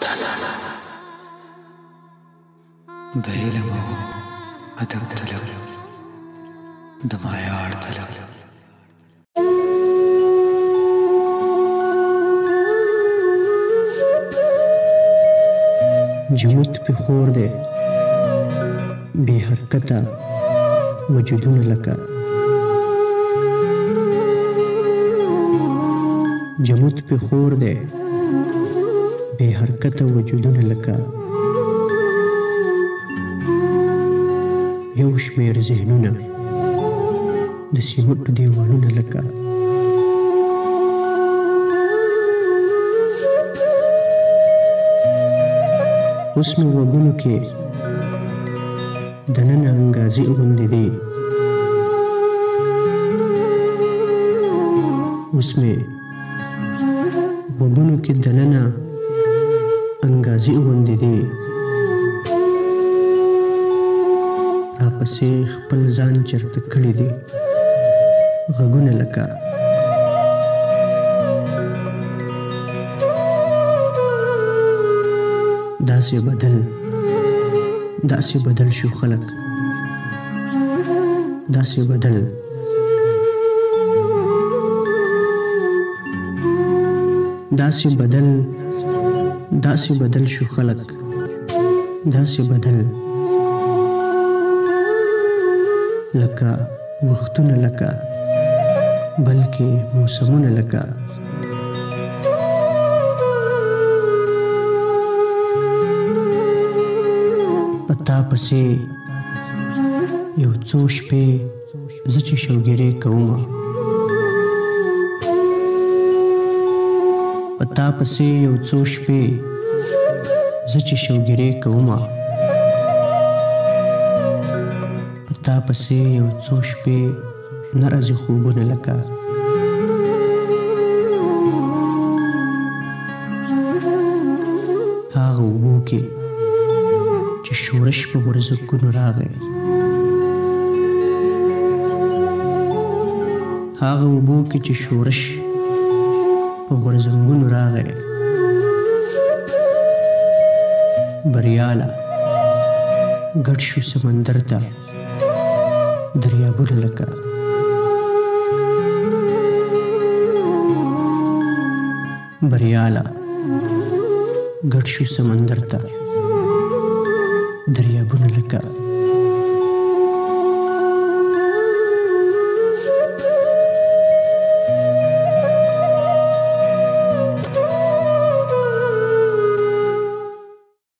طلب د علم او ادب طلب د معیار طلب جمود پی خور دی بی حرکتا وجودون لکا جمود پی خور دی بی حرکتا وجودون لکا یو شمیر ذهنونه د سیمټو دیوالونه لکه اوس مې وګونو کې دننه انګازې غوندې دي اوس مې وګونو کې دننه انګازې غوندې دي راپسې خپل ځان چرته کړي دي غږونه لکه داسې بدل شو خلک داسې بدل شو خلک داسې بدل لکه وختونه لکه بلکې موسمونه لکه پتا پسې یو څو شپې زه چې شوګیرې کومه پتا پسې یو څو شپې زه چې شوګیرې کومه پتا پسې یو څو شپې نه راځي خوبونه لکه هغه اوبو کې چې شورش په غورځنګونو راغی هغه اوبو کې چې شورش په غورځنګونو راغی بریاله ګډ شو سمندر ته دریابونه لکه بریاله ګډ شو سمندر ته دریابونه لکه